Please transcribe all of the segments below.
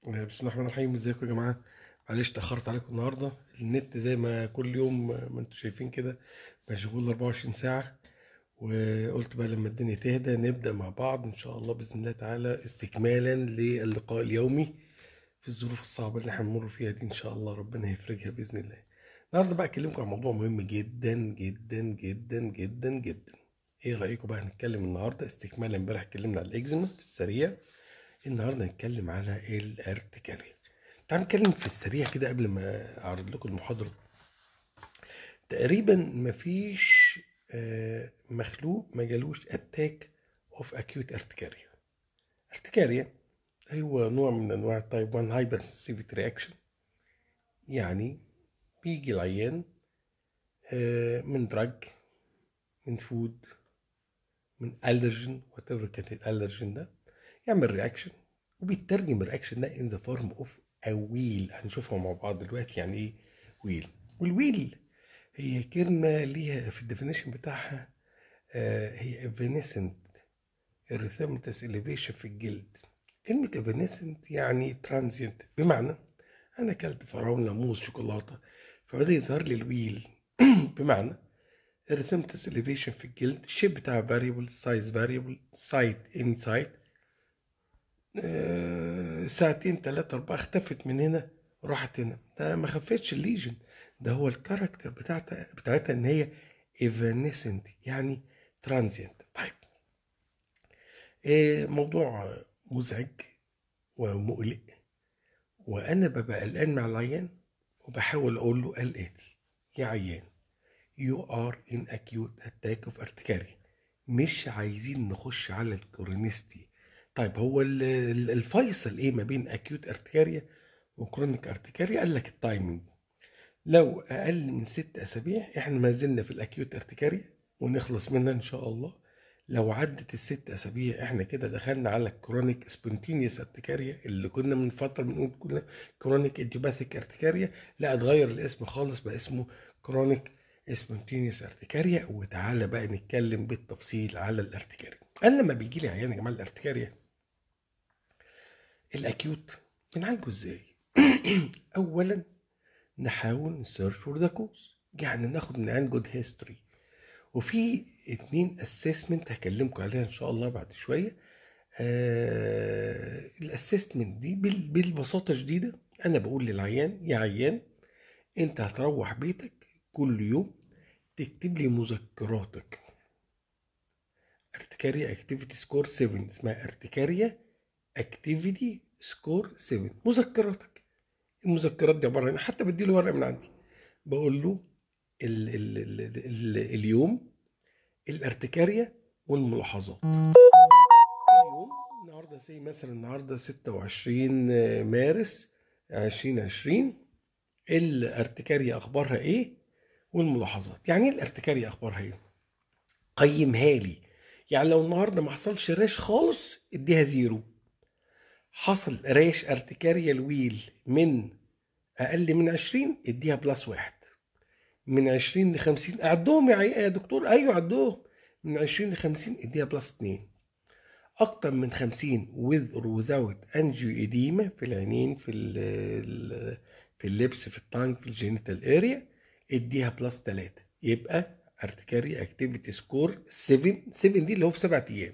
بسم الله الرحمن الرحيم. ازيكم يا جماعه؟ معلش اتاخرت عليكم النهارده. النت زي ما كل يوم ما انتم شايفين كده مشغول 24 ساعه. وقلت بقى لما الدنيا تهدى نبدا مع بعض ان شاء الله باذن الله تعالى استكمالا للقاء اليومي في الظروف الصعبه اللي احنا بنمر فيها دي. ان شاء الله ربنا هيفرجها باذن الله. النهارده بقى اكلمكم عن موضوع مهم جدا جدا جدا جدا جدا. ايه رايكم بقى نتكلم النهارده استكمالا؟ امبارح اتكلمنا على الاكزيما في السريع، النهارده هنتكلم على الارتكارية. تعالوا نتكلم في السريع كده قبل ما اعرض لكم المحاضرة. تقريبا مفيش مخلوق ما جالوش اتاك اوف اكيوت ارتكاريا. ارتكاريا هو نوع من انواع التايب 1 هايبر سنسيفيتي رياكشن. يعني بيجي العيان من دراج، من فود، من الرجين، وات ايفر كانت الالرجين ده، يعمل رياكشن وبيترجم الرياكشن ده ان ذا فورم اوف ويل. هنشوفها مع بعض دلوقتي يعني ايه ويل. والويل هي كلمة ليها في الديفينيشن بتاعها هي evanescent erythematous elevation في الجلد. كلمة evanescent يعني transient، بمعنى أنا أكلت فراولة، موز، شوكولاتة، فبدأ يظهر لي الويل بمعنى erythematous elevation في الجلد. الشيب بتاعها variable، size variable، site any site. ساعتين 3 4 اختفت من هنا راحت هنا. ده ما خفتش الليجن، ده هو الكاركتر بتاعتها ان هي evanescent يعني ترانزيانت. طيب موضوع مزعج ومقلق، وانا ببقى قلقان مع العيان وبحاول اقول له الاتي: يا عيان you are in acute attack of urticaria. مش عايزين نخش على الكورونيستي. طيب هو الفيصل ايه ما بين acute urticaria وكرونيك ارتكاريا؟ قال لك التايمنج. لو اقل من 6 اسابيع احنا ما زلنا في الاكيوت ارتكاريا ونخلص منها ان شاء الله. لو عدت ال6 اسابيع احنا كده دخلنا على الكرونيك سبونتينيوس ارتكاريا اللي كنا من فتره بنقول كنا كرونيك ايديوباثيك ارتكاريا. لا، اتغير الاسم خالص، بقى اسمه كرونيك سبونتينيوس ارتكاريا. وتعالى بقى نتكلم بالتفصيل على الارتكاريا. انا لما بيجي لي عيان يا جماعه الارتكاريا الاكيوت بنعالجه ازاي؟ اولا نحاول نسيرش فور ذا كوز، يعني ناخد من عند جود هيستوري. وفي 2 اسسمنت هكلمكم عليها ان شاء الله بعد شويه. الاسسمنت دي بالبساطه شديده انا بقول للعيان: يا عيان انت هتروح بيتك كل يوم تكتب لي مذكراتك. ارتكاريا اكتيفيتي سكور 7، اسمها ارتكاريا اكتيفيتي سكور 7، مذكراتك. المذكرات دي عباره عن، حتى بديله ورقه من عندي بقول له اليوم، الارتكارية، والملاحظات. اليوم النهارده مثلا النهارده 26 مارس 2020. الارتكارية اخبارها ايه؟ والملاحظات. يعني ايه الارتكارية اخبارها ايه؟ قيمها لي. يعني لو النهارده ما حصلش ريش خالص اديها 0. حصل ريش ارتكارية الويل من اقل من 20 اديها +1. من 20 ل50 اعدهم يا دكتور. ايوه عدهم. من 20 ل50 اديها +2. اكتر من 50 with or without angioedema في العينين، في اللبس، في التانك، في الجينيتال اريا، اديها +3. يبقى ارتكاري اكتيفيتي سكور 7. 7 دي اللي هو في 7 ايام.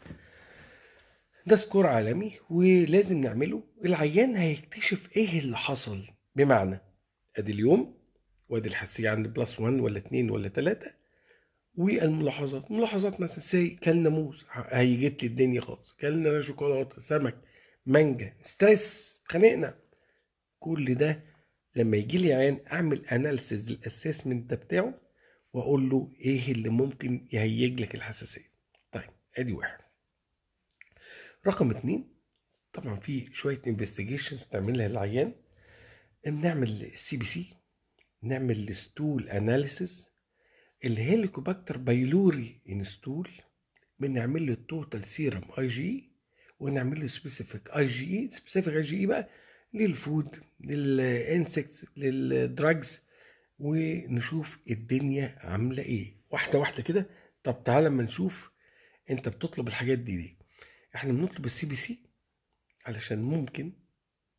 ده سكور عالمي ولازم نعمله. العيان هيكتشف ايه اللي حصل، بمعنى ادي اليوم وادي الحساسيه عند +1 ولا 2 ولا 3. والملاحظات، ملاحظات مثلا كلنا موز هيجت لي الدنيا خالص، كلنا شوكولاته، سمك، مانجا، ستريس، اتخانقنا. كل ده لما يجي لي عيان اعمل اناليسيز الاسسمنت ده بتاعه واقول له ايه اللي ممكن يهيج لك الحساسيه. طيب ادي واحد. رقم 2، طبعا في شويه انفستيجيشنز بتعملها للعيان. بنعمل CBC، نعمل الستول اناليسيز، الهيليكوباكتر بايلوري انستول، بنعمل له التوتال سيرم IgE، ونعمل له سبيسيفيك IgE. سبيسيفيك IgE بقى للفود، للانسكتس، للدراجز، ونشوف الدنيا عامله ايه واحده واحده كده. طب تعالى اما نشوف. انت بتطلب الحاجات دي ليه؟ احنا بنطلب CBC علشان ممكن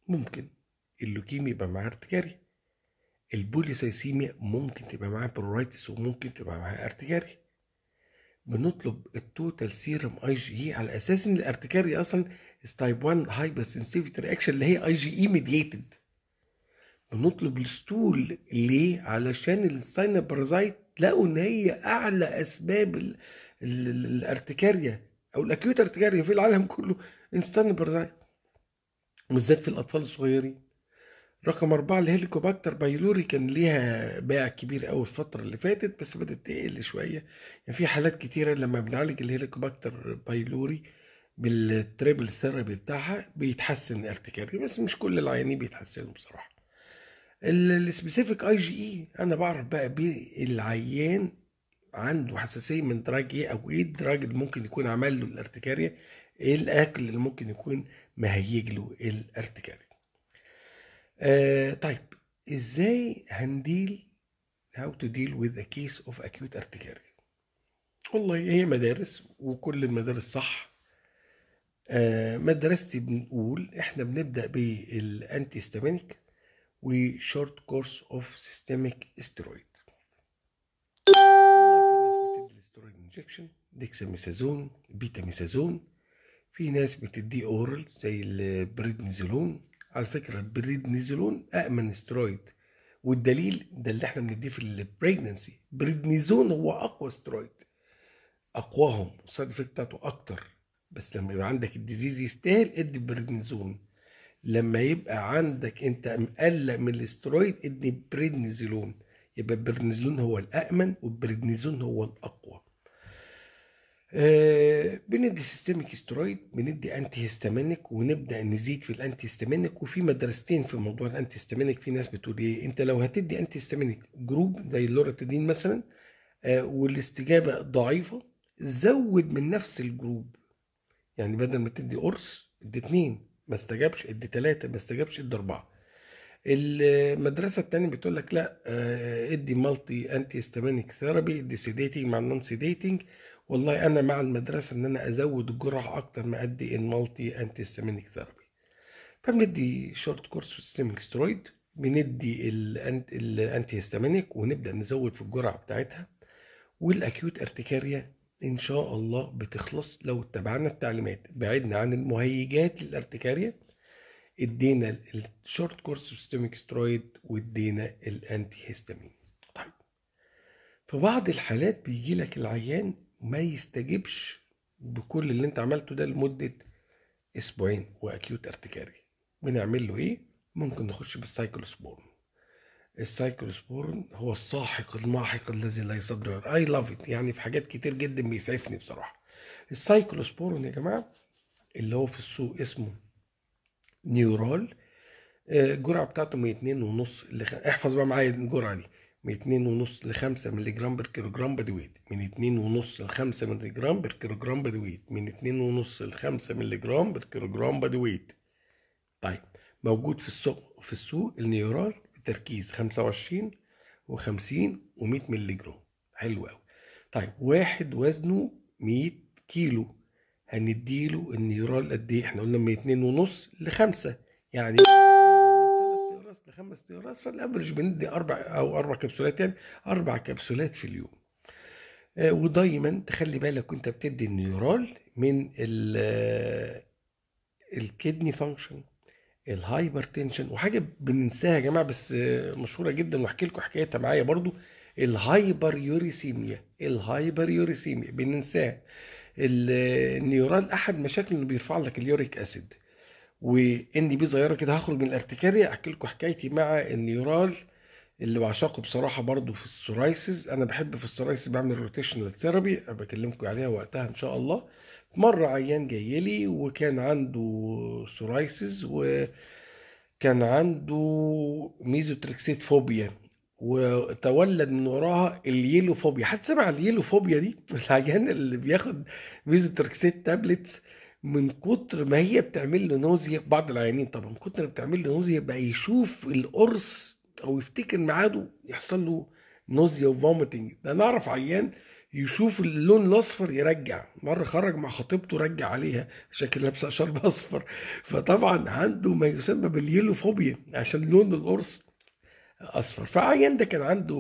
ممكن اللوكيميا يبقى معاها ارتكاريا، البوليسايسيميا ممكن تبقى معاها برورايتس وممكن تبقى معاها ارتكاريا. بنطلب التوتال سيرم اي جي اي على اساس ان الارتكاريا اصلا تايب 1 هايبر سنسيتيفيتي رياكشن اللي هي اي جي اي ميدييتد. بنطلب الستول ليه؟ علشان الساينا بارازايت لقوا ان هي اعلى اسباب الارتكاريا او الاكيوت ارتكاريا في العالم كله انستان بارازايت، بالذات في الاطفال الصغيرين. رقم 4 الهيليكوباكتر بايلوري كان ليها باع كبير قوي الفترة اللي فاتت، بس بدأت تقل شوية. يعني في حالات كتيرة لما بنعالج الهيليكوباكتر بايلوري بالتريبل ثيرابي بتاعها بيتحسن الارتكاري، بس مش كل العيانين بيتحسنوا بصراحة. السبيسيفيك اي جي اي انا بعرف بقى العيان عنده حساسية من دراج ايه، او ايه الدراج اللي ممكن يكون عمل له الارتكاريا، ايه الاكل اللي ممكن يكون مهيج له الارتكاريا. طيب ازاي هنديل how to deal with a case of acute urticaria؟ والله هي مدارس وكل المدارس صح. مدرستي بنقول احنا بنبدأ بالانتي ستامينيك وشورت كورس اوف سيستميك استرويد. والله في ناس بتدي الاسترويد انجكشن ديكساميثازون بيتاميثازون، في ناس بتديه اورال زي البريدنيزولون. على فكرة البريدنيزولون أأمن استرويد، والدليل ده اللي احنا بنديه في البريجننسي. بريدنيزون هو أقوى استرويد، أقواهم، السايد افكت بتاعته أكتر. بس لما يبقى عندك الديزيز يستاهل ادي بريدنيزون، لما يبقى عندك انت مقلق من الاسترويد ادي بريدنيزولون. يبقى البريدنيزولون هو الأأمن والبريدنيزون هو الأقوى. بندي سيستميك استرويد، بندي انتي هيستامينيك، ونبدا نزيد في الانتي هيستامينيك. وفي مدرستين في موضوع الانتي هيستامينيك. في ناس بتقول ايه، انت لو هتدي انتي هيستامينيك جروب زي اللوراتيدين مثلا والاستجابه ضعيفه، زود من نفس الجروب. يعني بدل ما تدي قرص ادي 2 ما استجابش، ادي 3 ما استجابش، ادي 4. المدرسه الثانيه بتقول لك لا، ادي مالتي انتي هيستامينيك ثيرابي، ادي سيديتنج مع النون سيديتنج. والله انا مع المدرسه ان انا ازود الجرعه اكتر ما ادي المالتي انتي هيستامينيك ثيرابي. فبندي شورت كورس سيستميك سترويد، بندي الانتي هيستامينيك ونبدا نزود في الجرعه بتاعتها. والاكيوت ارتكاريا ان شاء الله بتخلص لو اتبعنا التعليمات، بعدنا عن المهيجات للارتكاريا، ادينا الشورت كورس سيستميك سترويد وادينا الانتي هيستامين. طيب في بعض الحالات بيجي لك العيان ما يستجبش بكل اللي انت عملته ده لمدة اسبوعين واكيوت ارتكاري، بنعمل له ايه؟ ممكن نخش بالسايكلوسبورين. السايكلوسبورين هو الساحق الماحق الذي لا يصدر، اي لاف ات، يعني في حاجات كتير جدا بيسعفني بصراحة. السايكلوسبورين يا جماعة اللي هو في السوق اسمه نيورال، الجرعة بتاعته من 2.5 احفظ بقى معايا الجرعة دي، من 2.5 ل 5 مللي جرام بر كيلو جرام بادي ويت، من 2.5 ل 5 مللي جرام بر كيلو جرام بادي ويت، من 2.5 ل 5 مللي جرام بر كيلو جرام بادي ويت. طيب موجود في السوق النيورال بتركيز 25 و50 و100 مللي جرام. حلو قوي. طيب واحد وزنه 100 كيلو هنديله النيورال قد ايه؟ احنا قلنا من 2.5 ل 5، يعني من 3 اقراص ل 5 اقراص، فالافرج بندي 4 كبسولات، يعني 4 كبسولات في اليوم. ودايما تخلي بالك وانت بتدي النيورال من الكدني فانكشن، الهايبرتنشن، وحاجه بننساها يا جماعه بس مشهوره جدا واحكي لكم حكايتها معايا برضو، الهايبر يوريسيميا. الهايبر يوريسيميا بننساها. النيورال احد مشاكل انه بيرفع لك اليوريك اسيد، وان بي صغيره كده. هخرج من الارتكاريا احكي لكم حكايتي مع النيورال اللي بعشقه بصراحه برضو في السورايسز. انا بحب في السورايسز بعمل روتيشنال ثيرابي، بكلمكم عليها وقتها ان شاء الله. مره عيان جاي لي وكان عنده سورايسز وكان عنده ميزوتريكسيت فوبيا، وتولد من وراها اليلو فوبيا. حد سمع اليلو فوبيا دي؟ العيان اللي بياخد ميزوتريكسيت تابلتس من كتر ما هي بتعمل له نوزيا، بعض العيانين طبعا من كتر ما بتعمل له نوزيا بقى يشوف القرص او يفتكر ميعاده يحصل له نوزيا وفوميتنج. ده انا اعرف عيان يشوف اللون الاصفر يرجع. مره خرج مع خطيبته رجع عليها عشان كده لابسه شرب اصفر. فطبعا عنده ما يسمى باليلو فوبيا عشان لون القرص اصفر. فعيان ده كان عنده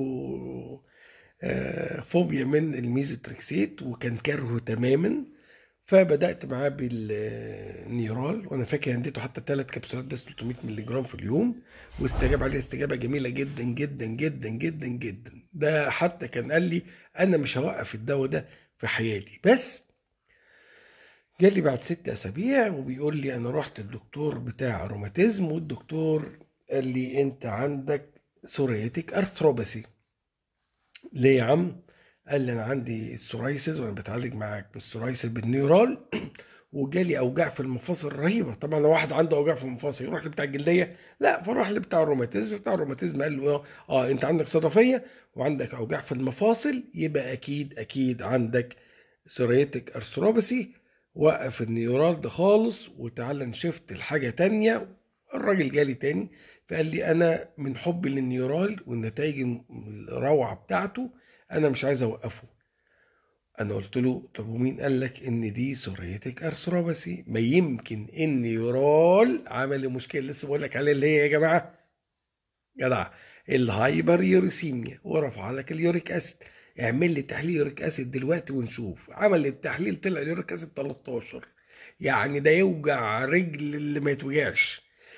فوبيا من الميزوتريكسيت وكان كارهه تماما. فبدات معاه بالنيورال، وانا فاكر اديته حتى 3 كبسولات بس 300 مللي جرام في اليوم، واستجاب عليه استجابه جميله جدا جدا جدا جدا جدا. ده حتى كان قال لي انا مش هوقف الدواء ده في حياتي. بس جالي بعد 6 اسابيع وبيقول لي انا رحت الدكتور بتاع روماتيزم، والدكتور قال لي انت عندك سورياتيك ارثروباسي. ليه يا عم؟ قال لي انا عندي السورايسز وانا بتعالج معاك من السورايسز بالنيورال وجالي اوجاع في المفاصل رهيبه. طبعا لو واحد عنده اوجاع في المفاصل يروح لبتاع الجلديه؟ لا، فراح لبتاع الروماتيزم. بتاع الروماتيزم قال له انت عندك صدفيه وعندك اوجاع في المفاصل، يبقى اكيد اكيد عندك سورياتيك ارثروباسي. وقف النيورال ده خالص وتعالى نشفت الحاجه تانية. الراجل جالي تاني فقال لي انا من حبي للنيورال والنتائج الروعه بتاعته انا مش عايز اوقفه. انا قلت له طب ومين قال لك ان دي سوريتك ارثروباسي؟ ما يمكن النيورال عمل مشكله لسه بقول لك عليها اللي هي يا جماعه جدع الهايبر يوريسيميا ورفع لك اليوريك اسيد. اعمل لي تحليل يوريك اسيد دلوقتي ونشوف. عمل التحليل طلع اليوريك اسيد 13. يعني ده يوجع رجل اللي ما يتوجعش.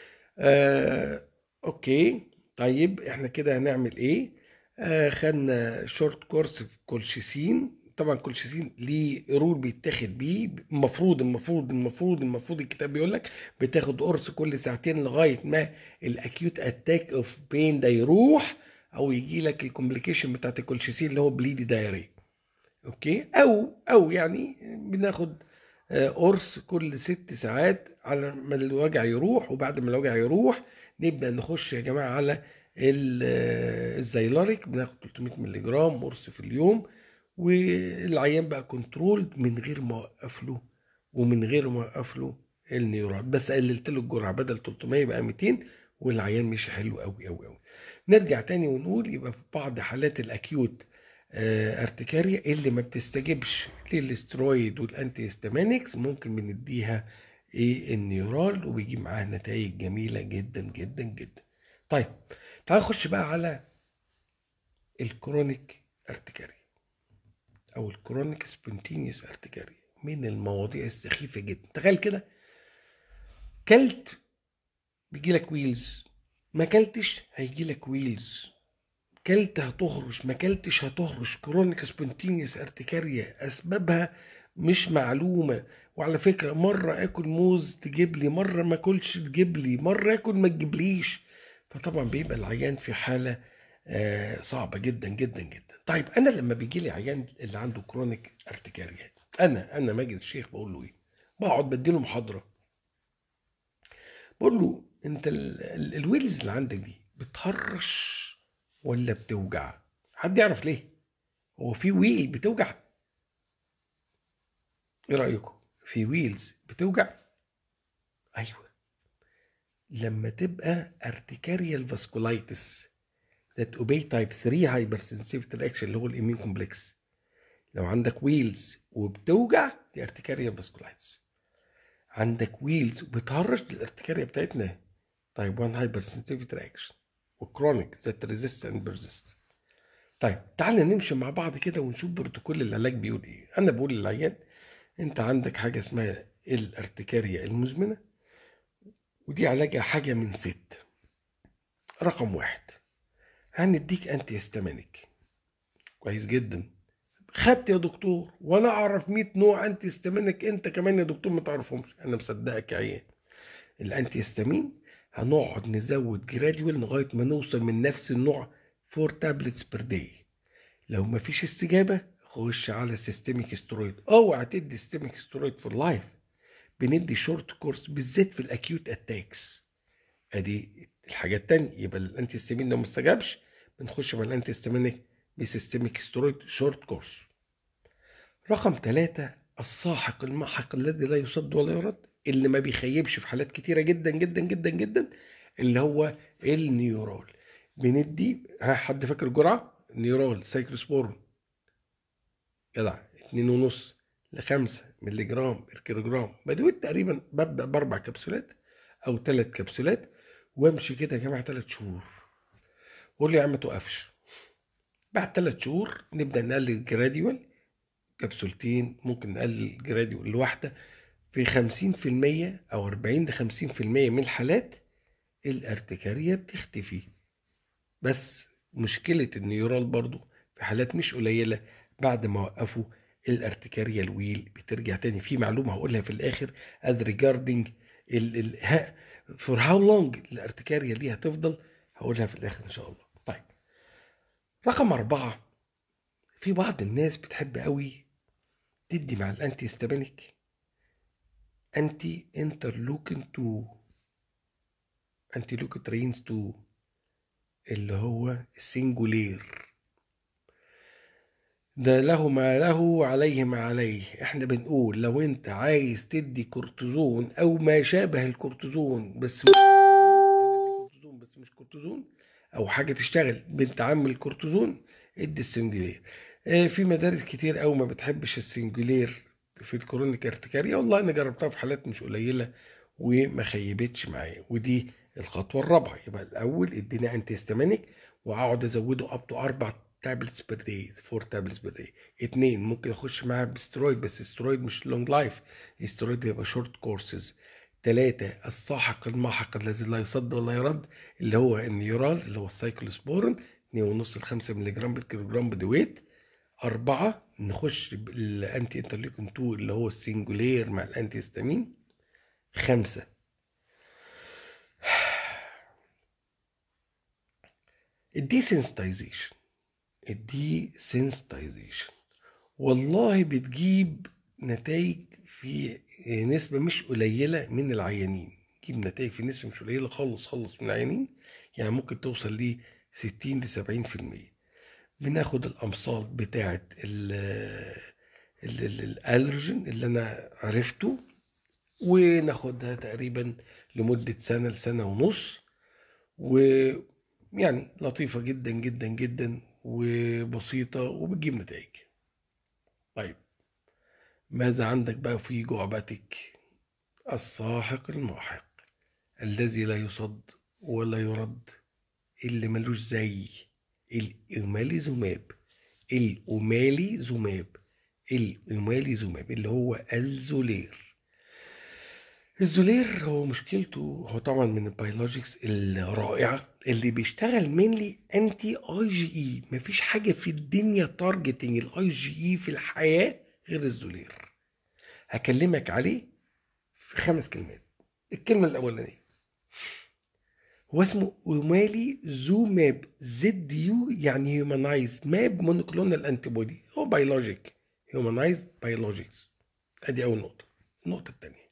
اوكي. طيب احنا كده هنعمل ايه؟ خدنا شورت كورس في كولشيسين. طبعا كولشيسين ليه رول بيتاخد بيه. المفروض الكتاب بيقول لك بتاخد قرص كل ساعتين لغايه ما الاكيوت اتاك اوف بين ده يروح، او يجي لك الكومبليكيشن بتاعت الكولشيسين اللي هو بليدي دايري. اوكي. او يعني بناخد قرص كل 6 ساعات على ما الوجع يروح. وبعد ما الوجع يروح نبدأ نخش يا جماعة على الزيلاريك. بناخد 300 مللي جرام قرص في اليوم، والعيان بقى كنترول من غير ما اوقف له النيورات. بس قللت له الجرعة بدل 300 يبقى 200 والعيان مشي حلو قوي قوي قوي. نرجع تاني ونقول يبقى في بعض حالات الاكيوت ارتكاريا اللي ما بتستجبش للاسترويد والانتي هيستامينكس ممكن بنديها النيورال وبيجي معاها نتائج جميله جدا جدا جدا. طيب تعال نخش بقى على الكرونيك ارتكاريا او الكرونيك سبونتينيوس ارتكاريا. من المواضيع السخيفه جدا. تخيل كده كلت بيجي لك ويلز، ما كلتش هيجي لك ويلز. كلت هتهرش، ما كلتش هتهرش. كرونيك سبونتينيوس ارتكاريا اسبابها مش معلومه. وعلى فكره مره اكل موز تجيب لي، مره ما اكلش تجيب لي، مره اكل ما تجيبليش. فطبعا بيبقى العيان في حاله صعبه جدا جدا جدا. طيب انا لما بيجي لي عيان اللي عنده كرونيك ارتكاريا، انا ماجد الشيخ بقول له ايه؟ بقعد بديله محاضره بقول له انت الويلز اللي عندك دي بتهرش ولا بتوجع؟ حد يعرف ليه؟ هو في ويل بتوجع؟ ايه رأيكم؟ في ويلز بتوجع؟ ايوه، لما تبقى ارتكاريال فاسكولايتس ذات اوبي تايب 3 هايبر سنسيتيف رياكشن اللي هو الاميون كومبلكس. لو عندك ويلز وبتوجع دي ارتكاريال فاسكولايتس. عندك ويلز وبتهرش دي الارتكاريا بتاعتنا تايب 1 هايبر سنسيتيف رياكشن وكرونيك ذات ريزيست اند بيرزيست. طيب تعالى نمشي مع بعض كده ونشوف بروتوكول العلاج بيقول ايه. انا بقول للعيان انت عندك حاجه اسمها الارتكاريا المزمنه، ودي علاجها حاجه من 6. رقم 1 هنديك انتي هيستامينيك. كويس جدا. خدت يا دكتور وانا اعرف 100 نوع انتي هيستامينيك، انت كمان يا دكتور ما تعرفهمش. انا مصدقك يا عيان. الانتي هيستامين هنقعد نزود جراديوال لغايه ما نوصل من نفس النوع 4 تابلتس بير داي. لو مفيش استجابه خش على سيستميك سترويد. اوعى تدي سيستميك سترويد فور لايف. بندي شورت كورس بالذات في الاكيوت اتاكس. ادي الحاجه الثانيه. يبقى الانتي هيستامين لو ما استجابش بنخش مع الانتي هيستامينيك بسيستميك سترويد شورت كورس. رقم 3 الساحق الماحق الذي لا يصد ولا يرد، اللي ما بيخيبش في حالات كتيره جدا جدا جدا جدا، اللي هو النيورال. بندي حد فاكر الجرعه؟ نيورال سايكلوسبورين جدع 2.5 ل5 مللي جرام بر كيلو جرام بدويت. تقريبا ببدأ ب4 كبسولات أو 3 كبسولات وامشي كده يا جماعة 3 شهور. قول لي يا عم ما توقفش. بعد 3 شهور نبدأ نقلل جراديوال، كبسولتين، ممكن نقلل جراديوال لواحدة. في 50% أو 40 ل 50% من الحالات الارتكارية بتختفي. بس مشكلة النيورال برضو في حالات مش قليلة بعد ما وقفوا الارتكارية الويل بترجع تاني. في معلومة هقولها في الآخر as regarding for how long الارتكارية دي هتفضل، هقولها في الآخر إن شاء الله. طيب رقم 4، في بعض الناس بتحب قوي تدي مع الانتي هيستامينيك انتي انترلوكين 2 انتي لوكوترينز 2 اللي هو السنجولير. ده له ما له عليه ما عليه. احنا بنقول لو انت عايز تدي كورتيزون او ما شابه الكورتيزون بس مش كورتيزون بس مش كورتيزون، او حاجه تشتغل بنت عم الكورتيزون، ادي السنجولير. في مدارس كتير قوي ما بتحبش السنجولير في الكرونيك ارتكارية. والله انا جربتها في حالات مش قليله وما خيبتش معايا. ودي الخطوه الرابعه. يبقى الاول ادينا انتي هيستامينيك واقعد ازوده اب تو 4 تابلتس بير داي، 4 تابلتس بير داي. 2 ممكن اخش معاها بسترويد بس السترويد مش لونج لايف، السترويد يبقى شورت كورسز. 3 الساحق الماحق الذي لا يصد ولا يرد اللي هو النيورال اللي هو السايكلوسبورين 2.5 ل 5 مللي جرام بالكيلو جرام بدويت. 4 نخش بالانتي انترليكون 2 اللي هو السنجولير مع الانتي هيستامين. 5 الديسنسيتايزيشن. الديسنسيتايزيشن والله بتجيب نتائج في نسبة مش قليلة من العيانين. تجيب نتائج في نسبة مش قليلة خالص من العيانين، يعني ممكن توصل ل 60 ل 70%. بناخد الأمصال بتاعة الألرجين اللي أنا عرفته وناخدها تقريبا لمدة سنة لسنة ونص، ويعني لطيفة جدا جدا جدا وبسيطة وبتجيب نتائج. طيب ماذا عندك بقى في جعبتك؟ الساحق الماحق الذي لا يصد ولا يرد، اللي ملوش زي الأوماليزوماب. الأوماليزوماب اللي هو الزولير. الزولير هو مشكلته هو طبعا من البيولوجيكس الرائعة اللي بيشتغل منلي انتي اي جي اي. مفيش حاجة في الدنيا تارجتنج الاي جي اي في الحياة غير الزولير. هكلمك عليه في 5 كلمات. الكلمة الأولانية هو اسمه اومالي زوماب، زد يو يعني هيومنايز ماب مونوكلونال انتي بودي، هو بيولوجيك هيومنايز بيولوجيكس. ادي اول نقطة. النقطة الثانية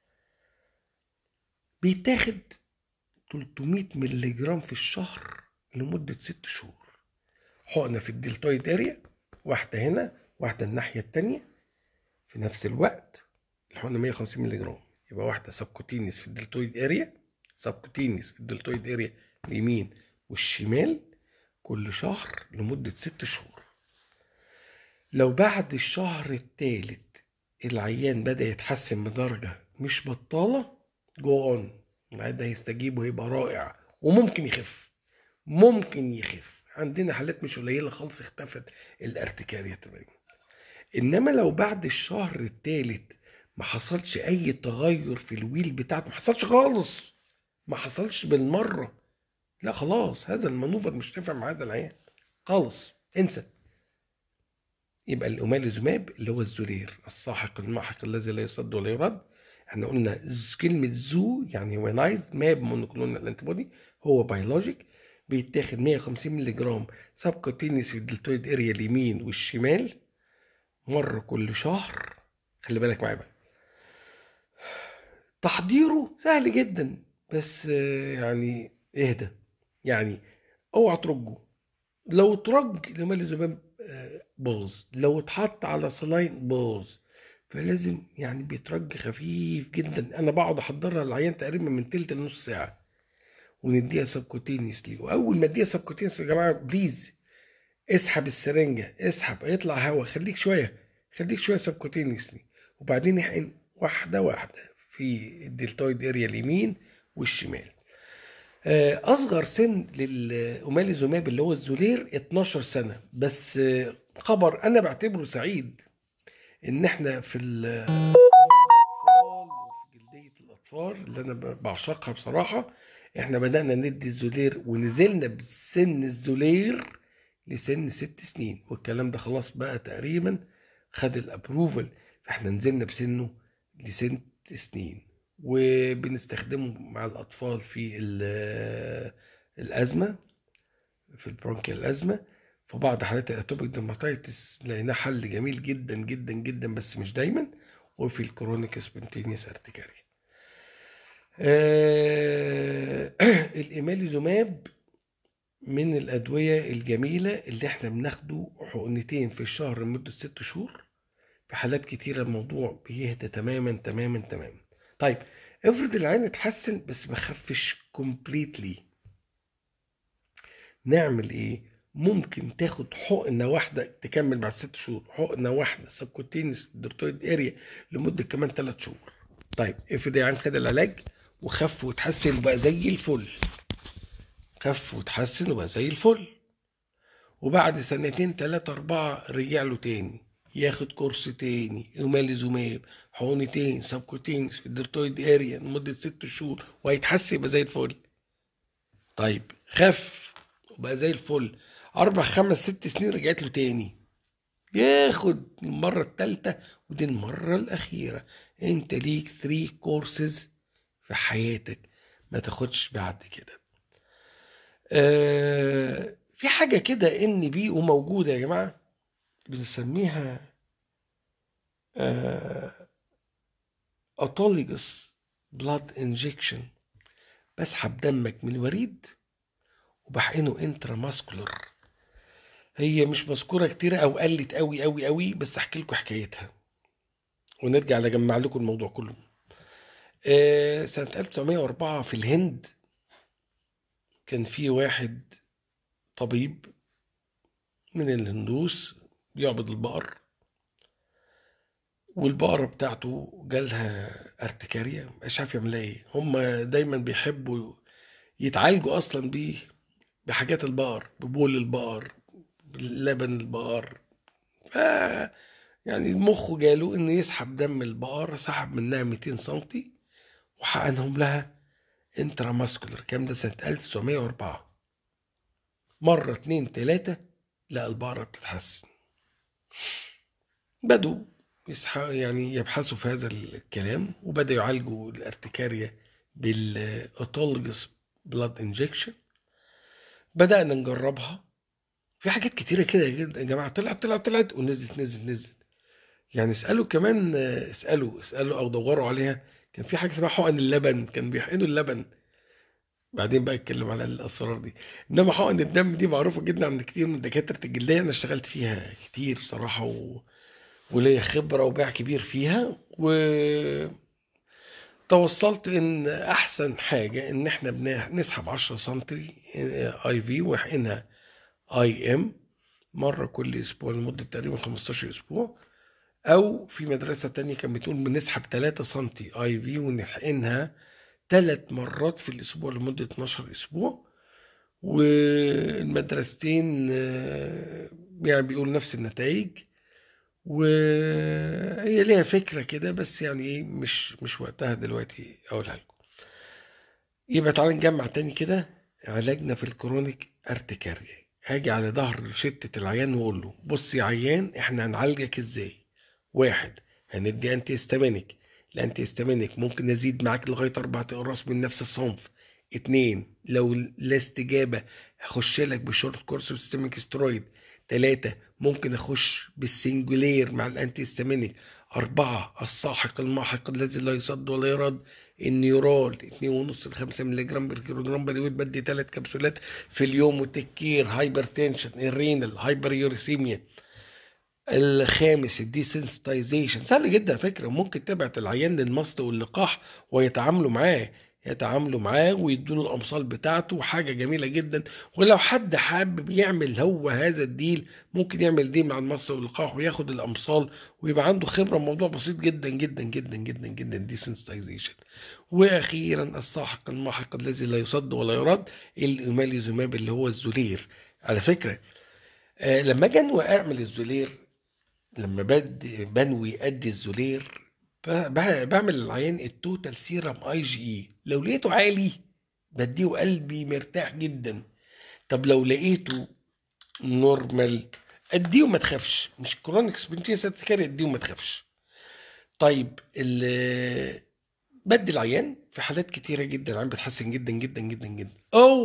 بيتاخد 300 مللي جرام في الشهر لمدة 6 شهور. حقنة في الدلتويد اريا، واحدة هنا واحدة الناحية التانية في نفس الوقت. الحقنة 150 مللي جرام، يبقى واحدة سبكوتينيس في الدلتويد اريا، سبكوتينيس في الدلتويد اريا اليمين والشمال كل شهر لمدة 6 شهور. لو بعد الشهر الثالث العيان بدأ يتحسن بدرجة مش بطالة، جو اون، ده هيستجيب ويبقى رائع وممكن يخف. عندنا حالات مش قليلة خالص اختفت الارتكارية تماما. انما لو بعد الشهر الثالث ما حصلش اي تغير في الويل بتاعته، ما حصلش خالص، ما حصلش بالمرة، لا خلاص هذا المانوفر مش نافع مع هذا العيان خالص، انسى. يبقى الأوماليزوماب اللي هو الزولير الساحق الماحق الذي لا يصد ولا يرد. احنا قلنا كلمة زو يعني هيومنايز ماب مونوكلونال انتيبودي، هو بيولوجيك، بيتاخد 150 مللي جرام سبكوتينيس في الدلتويد اريا اليمين والشمال مرة كل شهر. خلي بالك معايا بقى، تحضيره سهل جدا بس يعني اهدى، يعني اوعى ترجه. لو ترج الأوماليزوماب باظ، لو اتحط على صلاين باظ. فلازم يعني بيترج خفيف جدا. انا بقعد احضرها للعيان تقريبا من تلت لنص ساعه ونديها سبكوتينيسلي. واول ما اديها سبكوتينيسلي يا جماعه بليز اسحب السرنجة، اسحب، هيطلع هوا، خليك شوية سبكوتينيسلي، وبعدين احقن واحدة واحدة في الدلتويد اريا اليمين والشمال. اصغر سن للأوماليزوماب اللي هو الزولير 12 سنة بس. خبر انا بعتبره سعيد ان احنا في الاطفال وفي جلدية الاطفال اللي انا بعشقها بصراحة، احنا بدأنا ندي الزولير ونزلنا بسن الزولير لسن 6 سنين، والكلام ده خلاص بقى تقريبا خد الابروفل، فاحنا نزلنا بسنه لسن 6 سنين، وبنستخدمه مع الاطفال في الازمه، في البرونكيال الازمه. في بعض حالات الاتوبيك ديرماتيتس لقيناه حل جميل جدا جدا جدا بس مش دايما، وفي الكرونيك سبونتينيوس ارتكاريا. الإيماليزوماب من الأدوية الجميلة اللي احنا بناخده حقنتين في الشهر لمدة 6 شهور. في حالات كتيرة الموضوع بيهدى تماما تماما تماما. طيب افرض العين اتحسن بس ما خفش كومبليتلي، نعمل ايه؟ ممكن تاخد حقنة واحدة تكمل بعد 6 شهور، حقنة واحدة سبكوتينس درتويد اريا لمدة كمان 3 شهور. طيب افرض العين خد العلاج وخف وتحسن وبقى زي الفل، خف وتحسن وبقى زي الفل، وبعد 2 3 4 رجع له تاني ياخد كورس تاني اوماليزوماب حقنتين سبكوتينس في الدرتويد اريا لمدة 6 شهور وهيتحسن يبقى زي الفل. طيب خف وبقى زي الفل 4 5 6 سنين رجعت له تاني، ياخد المرة التالتة ودي المرة الأخيرة. انت ليك 3 كورسز في حياتك، ما تاخدش بعد كده. في حاجة كده ان بي وموجودة يا جماعة بنسميها autologous blood injection. بسحب دمك من الوريد وبحقنه انتراماسكولر. هي مش مذكورة كتير او قلت قوي قوي قوي، بس احكي لكم حكايتها ونرجع نجمع لكم الموضوع كله. سنة 1904 في الهند كان في واحد طبيب من الهندوس بيعبد البقر، والبقرة بتاعته جالها ارتكاريا مش عارف يعمل ايه. هم دايما بيحبوا يتعالجوا اصلا بحاجات البقر، ببول البقر، بلبن البقر. ف يعني المخ جاله انه يسحب دم البقر، سحب منها 200 سنتي وحقنهم لها انتراماسكولر. كام ده؟ سنة 1904. مرة 2 3 لا البقرة بتتحسن. بدوا يعني يبحثوا في هذا الكلام وبدأوا يعالجوا الارتكاريا بالاوتولوجس بلاد انجكشن. بدأنا نجربها في حاجات كتيرة كده يا جماعة، طلعت ونزلت. يعني اسألوا كمان، اسألوا أو دوروا عليها. كان في حاجة اسمها حقن اللبن، كان بيحقنوا اللبن، بعدين بقى اتكلم على الأسرار دي. إنما حقن الدم دي معروفة جدا عند كتير من دكاترة الجلدية، أنا اشتغلت فيها كتير صراحة وليا خبرة وباع كبير فيها، توصلت ان احسن حاجة ان احنا نسحب 10 سنتي اي في واحقنها اي ام مرة كل اسبوع لمدة تقريبا 15 اسبوع. او في مدرسة تانية كانت بتقول بنسحب 3 سنتي اي في ونحقنها 3 مرات في الاسبوع لمدة 12 اسبوع. والمدرستين يعني بيقول نفس النتائج، وهي ليها فكرة كده بس يعني ايه مش وقتها دلوقتي اقولها لكم. يبقى تعالى نجمع تاني كده علاجنا في الكرونيك ارتكاريا. هاجي على ظهر شتة العيان واقول له بص يا عيان احنا هنعالجك ازاي. 1 هندي انتي استامينيك، الانتي استامينيك ممكن ازيد معاك لغاية 4 اقراص من نفس الصنف. 2 لو لا استجابة هخش لك بشورت كورس سيستميك سترويد. 3 ممكن اخش بالسنجولير مع الانتي استامينيك. 4 الساحق الماحق الذي لا يصد ولا يرد النيورال 2.5 ل 5 مللي جرام بالكيلوجرام بدي ويت، بدي 3 كبسولات في اليوم. وتكير هايبرتنشن الرينال هايبر يوريسيميا. 5 الديسنسيتايزيشن سهل جدا على فكره، ممكن تبعت العيان للمصل واللقاح ويتعاملوا معاه. يتعاملوا معاه ويدوا له الامصال بتاعته، حاجه جميله جدا. ولو حد حابب يعمل هو هذا الديل، ممكن يعمل ديل مع المصل واللقاح وياخد الامصال ويبقى عنده خبره. موضوع بسيط جدا جدا جدا جدا جدا، دي سنسيتايزيشن. واخيرا الساحق الماحق الذي لا يصد ولا يرد، الاماليزوماب اللي هو الزولير. على فكره لما اجي انوي اعمل الزولير، لما بنوي ادي الزولير، بعمل للعيان التوتال سيرم اي جي اي. لو لقيته عالي بديه قلبي مرتاح جدا. طب لو لقيته نورمال اديه وما تخافش، مش كرونيك سبنتيس ارتكاري، اديه وما تخافش. طيب بدي العيان في حالات كتيره جدا العيان بتحسن جدا جدا جدا جدا.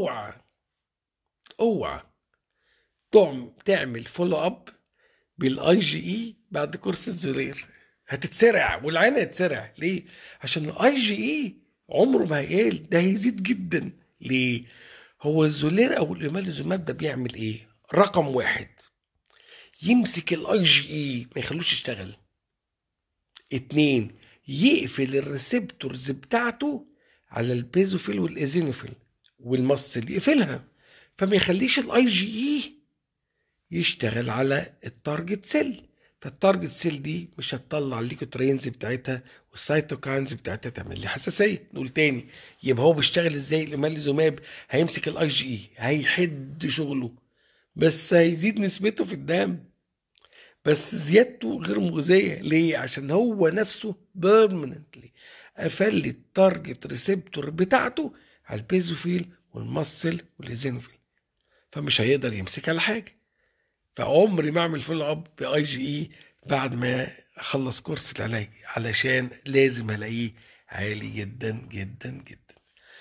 اوعى تعمل فولو اب بالاي جي اي بعد كورس الزولير، هتتسرع والعين هتتسرع. ليه؟ عشان الاي جي اي عمره ما هيقل، ده هيزيد جدا. ليه؟ هو الزولير او الاماليزوماب ده بيعمل ايه؟ رقم واحد، يمسك الاي جي اي ما يخلوش يشتغل. اتنين، يقفل الريسبتورز بتاعته على البيزوفيل والايزينوفيل والمصل، يقفلها فما يخليش الاي جي اي يشتغل على التارجت سيل. فالتارجت سيل دي مش هتطلع الليكوترينز بتاعتها والسيتوكاينز بتاعتها، تعمل لي حساسيه. نقول تاني، يبقى هو بيشتغل ازاي؟ الاماليزوماب هيمسك الاي جي اي، هيحد شغله بس هيزيد نسبته في الدم، بس زيادته غير مغزيه. ليه؟ عشان هو نفسه بيرمننتلي قفل لي التارجت ريسبتور بتاعته على البيزوفيل والمصل والايزينوفيل، فمش هيقدر يمسك على حاجه. فعمري ما اعمل فول اب باي جي اي بعد ما اخلص كورس العلاج، علشان لازم الاقيه عالي جدا جدا جدا.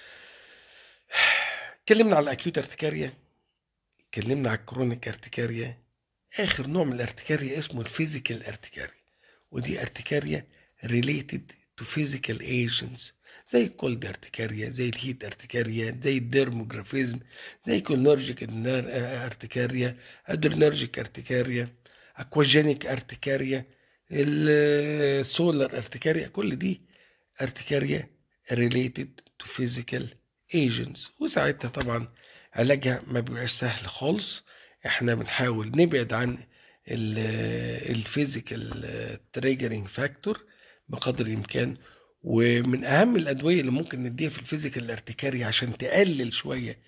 اتكلمنا على الاكيوت ارتكاريا، اتكلمنا على الكرونيك ارتكاريا. اخر نوع من الارتكاريا اسمه الفيزيكال ارتكاريا، ودي ارتكاريا ريليتد تو فيزيكال ايجنتس، زي الكولد ارتكاريا، زي الهيت ارتكاريا، زي الديرموجرافيزم، زي كولنرجيك ارتكاريا، ادرينرجيك ارتكاريا، اكواجينيك ارتكاريا، السولار ارتكاريا. كل دي ارتكاريا ريليتد تو فيزيكال ايجنتس، وساعتها طبعا علاجها ما بيبقاش سهل خالص. احنا بنحاول نبعد عن الفيزيكال تريجرينج فاكتور بقدر الامكان. ومن اهم الادويه اللي ممكن نديها في الفيزيكال ارتكاري عشان تقلل شويه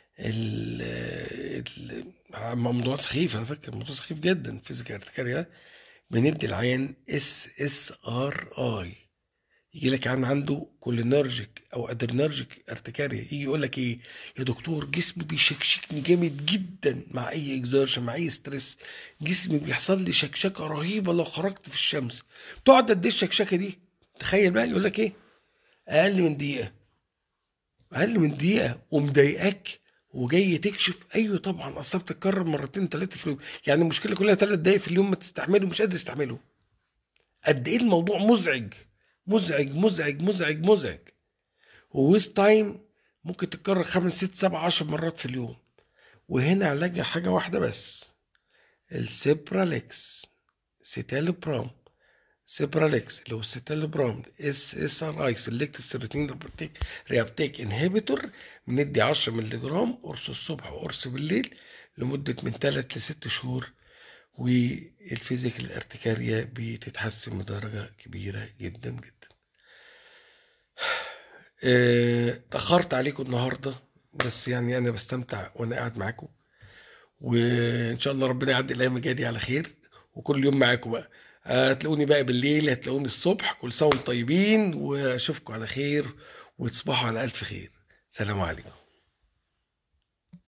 موضوع سخيف، على فكره موضوع سخيف جدا الفيزيكال ارتكاري، بندي العيان SSRI. يجي لك عنده كولينرجيك او ادرينرجيك ارتكاريا، يجي يقول لك ايه يا دكتور، جسمي بيشكشكني جامد جدا مع اي اكزيرشن، مع اي ستريس، جسمي بيحصل لي شكشكه رهيبه لو خرجت في الشمس. تقعد قد ايه الشكشكه دي؟ تخيل بقى، يقول لك ايه، اقل من دقيقه. اقل من دقيقه ومضايقاك وجاي تكشف؟ ايوه طبعا، اصلا بتتكرر مرتين ثلاثه في اليوم، يعني المشكله كلها 3 دقايق في اليوم ما تستحمله، مش قادر تستحمله. قد ايه الموضوع مزعج مزعج مزعج مزعج مزعج. وويز تايم ممكن تتكرر 5 6 7 10 مرات في اليوم. وهنا علاجها حاجه واحده بس، السيبراليكس، سيتالبرام. سيبراليكس اللي هو السيتالبرام SSRI سيلكتيف سيروتونين ريابتيك انهبيتور، بندي 10 مللي جرام قرص الصبح وقرص بالليل لمده من 3 ل 6 شهور، والفيزيكال ارتكاريا بتتحسن بدرجة كبيرة جدا جدا. اتأخرت عليكم النهاردة، بس يعني أنا بستمتع وأنا قاعد معاكم، وإن شاء الله ربنا يعدي الأيام الجاية دي على خير، وكل يوم معاكم بقى. هتلاقوني بقى بالليل، هتلاقوني الصبح. كل سنة وانتم طيبين، وأشوفكم على خير وتصبحوا على ألف خير. سلام عليكم.